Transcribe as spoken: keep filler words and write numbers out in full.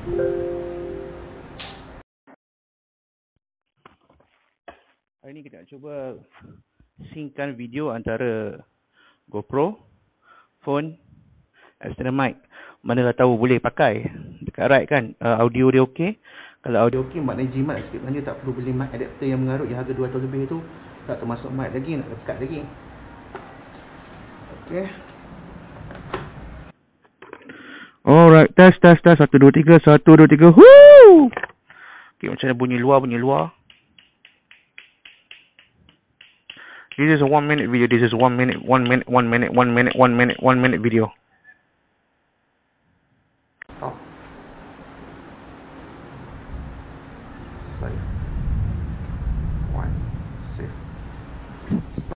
Hari ni kita nak cuba synckan video antara GoPro, phone, external mic. Manalah tahu boleh pakai. Dekat right kan, uh, audio dia okey. Kalau audio okey, maknanya jimat sikit. Maknanya tak perlu beli mic adapter yang mengarut yang harga dua ratus lebih tu. Tak termasuk mic lagi, nak dekat lagi. Okey. Alright, test, test, test. Satu, dua, tiga. Satu, dua, tiga. Woo! Okay, macam mana bunyi luar, bunyi luar. This is a one minute video. This is one minute, one minute, one minute, one minute, one minute, one minute video. Oh. Sorry.